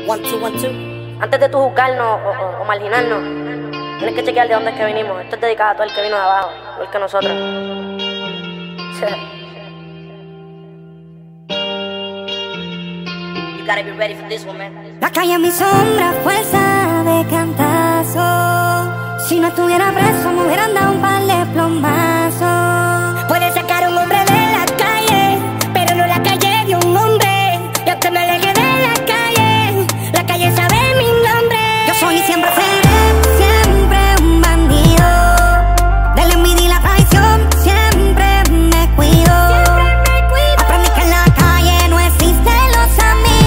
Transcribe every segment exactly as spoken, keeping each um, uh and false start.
One, two, one, two. Antes de tú juzgarnos o, o, o marginarnos, tienes que chequear de dónde es que vinimos. Esto es dedicado a todo el que vino de abajo, igual que nosotros. You gotta be ready for this one, man. La calle es mi sombra, fuerza de cantazo. Si no estuviera preso me hubieran dado un par de plomazos. Puede sacar a un hombre de la calle, pero no la calle de un hombre. Y aunque me aleje de la calle, la calle sabe mi nombre. Yo soy y siempre seré, siempre un bandido. De la envidia y la traición siempre me cuido. Aprendí que en la calle no existen los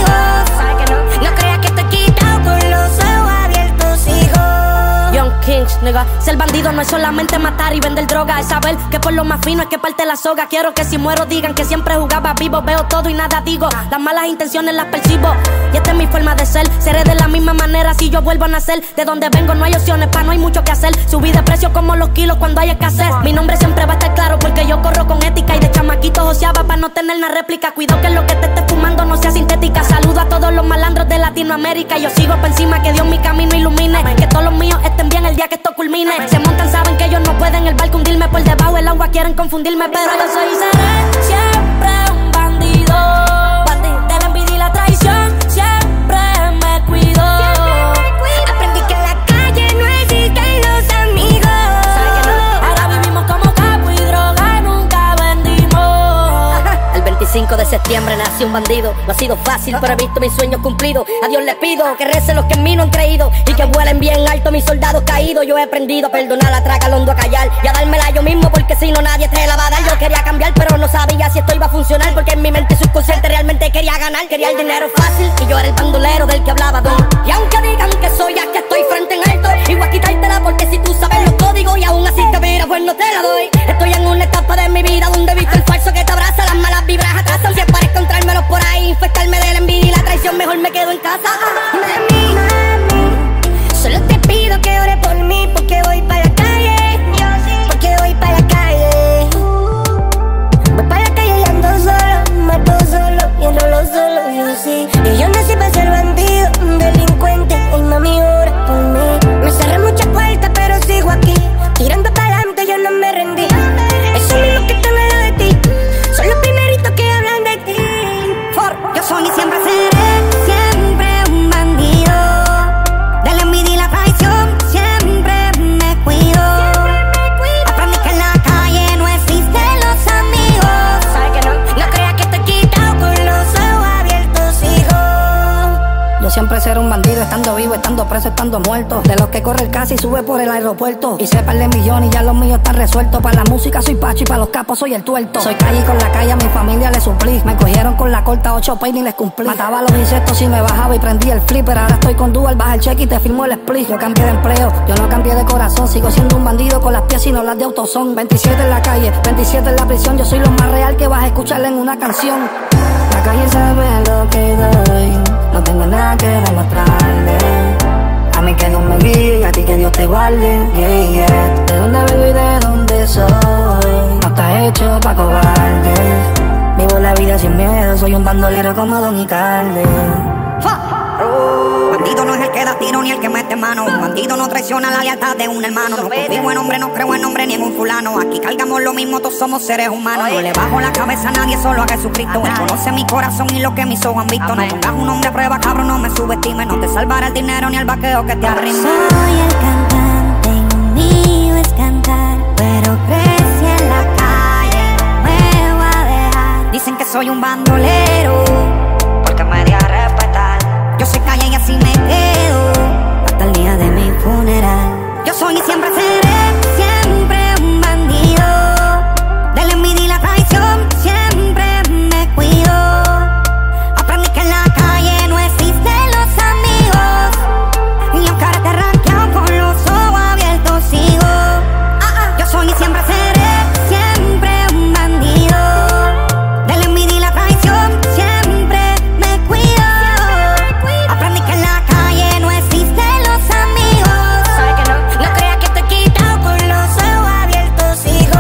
amigos. No creas que estoy quitado con los ojos abiertos, hijo. Young Kings, nigga. Ser bandido no es solamente matar y vender droga, es saber que por lo más fino es que parte la soga. Quiero que si muero digan que siempre jugaba vivo. Veo todo y nada digo, las malas intenciones las percibo. Y esta es mi forma de ser, seré de la misma manera si yo vuelvo a nacer. De donde vengo no hay opciones, pa' no hay mucho que hacer. Subí de precio como los kilos cuando hay escasez. Mi nombre siempre va a estar claro porque yo corro con ética. Y de chamaquito joseaba pa' no tener una réplica. Cuido que lo que te esté fumando no sea sintética. Saludo a todos los malandros de Latinoamérica. Yo sigo pa' encima, que Dios mi camino ilumine. Que todos los míos estén bien el día que esto culmine. Se montan, saben que ellos no pueden el barco hundirme. Por debajo el agua quieren confundirme, pero yo soy y seré siempre un bandido. Bandido de la envidia y la traición, siempre me cuido. Aprendí que en la calle no existen los amigos. Ahora vivimos como capo y droga nunca vendimos. El veinticinco de septiembre nací un bandido. No ha sido fácil, pero he visto mis sueños cumplidos. A Dios le pido que recen los que en mí no han creído y que vuelen bien alto mis soldados caídos. Yo he aprendido a perdonar, a tragar hondo, a callar y a dármela yo mismo, porque si no nadie te la va a dar. Yo quería cambiar, pero no sabía si esto iba a funcionar, porque en mi mente subconsciente realmente quería ganar. Quería el dinero fácil y yo era el bandolero del que hablaba don. Y aunque digan que soy, aquí estoy frente en alto. Y voy a quitártela porque si tú sabes los códigos y aún así te miras, pues no te la doy. Estoy en una etapa de mi vida donde he visto el falso que te abraza, las malas vibras atrasan. Si es para encontrármelos por ahí, infectarme de la envidia y la traición, mejor me quedo en casa. Mami, mami, solo te pido que ores por mí, porque voy para la calle. Porque voy para la calle. Voy para la calle y ando solo, mato solo y enrolo solo, yo sí. Y yo nací para ser bandido, un delincuente. Y mami, ora por mí. Me cerré muchas puertas, pero sigo aquí. Tirando para adelante, yo no me rendí. Esos mismos que están al lado de ti son los primeritos que hablan de ti. For, yo soy y siempre seré, siempre un bandido. De la envidia y la traición siempre me cuido. Aprendí que en la calle no existen los amigos. ¿Sabes que no? No creas que estoy quitado con los ojos abiertos, hijo. Yo siempre seré un bandido, estando vivo, estando preso, estando muerto. De los que corre el casi y sube por el aeropuerto. Y sepa el de millones y ya los míos están resueltos. Para la música soy Pacho y para los capos soy el tuerto. Soy calle y con la calle a mi familia le suplí. Me cogieron con la corta, ocho peines y les cumplí. Mataba a los insectos y me bajaba y prendí el flipper. Ahora estoy con Dual, baja el cheque y te firmo el split. Yo cambié de empleo, yo no cambié de corazón. Sigo siendo un bandido con las piezas y no las de autosón. veintisiete en la calle, veintisiete en la prisión. Yo soy lo más real que vas a escucharle en una canción. La calle sabe lo que doy, no tengo nada que demostrarle. A mí que Dios me guíe, a ti que Dios te guarde, yeah, yeah. De dónde vengo y de dónde soy, no está hecho pa' cobardes. Vivo la vida sin miedo, soy un bandolero como Don Icardi. Bandido no es el que da tiro ni el que mete mano. Bandido no traiciona la lealtad de un hermano. No confío en hombre, no creo en hombre ni en un fulano. Aquí cargamos lo mismo, todos somos seres humanos. No le bajo la cabeza a nadie, solo a Jesucristo. Él conoce mi corazón y lo que mis ojos han visto. No pongas un hombre a prueba, cabrón, no me subestimes. No te salvará el dinero ni el vaqueo que te arrime. Soy el cantante y lo mío es cantar, pero crecí en la calle, no me voy a dejar. Dicen que soy un bandolero porque me di a respetar. Yo soy calle y así me quedo Hasta el día de mi funeral. Yo soy y siempre seré, siempre un bandido. De la envidia y la traición siempre me cuido. Aprendí que en la calle no existen los amigos. Y aunque ahora te ranqueo con los ojos abiertos sigo. Ah, ah. Yo soy y siempre seré, siempre un bandido. De la envidia y la traición siempre me cuido. Aprendí que en la calle no existen los amigos. ¿Sabes que no? No creas que estoy quitado con los ojos abiertos, hijo.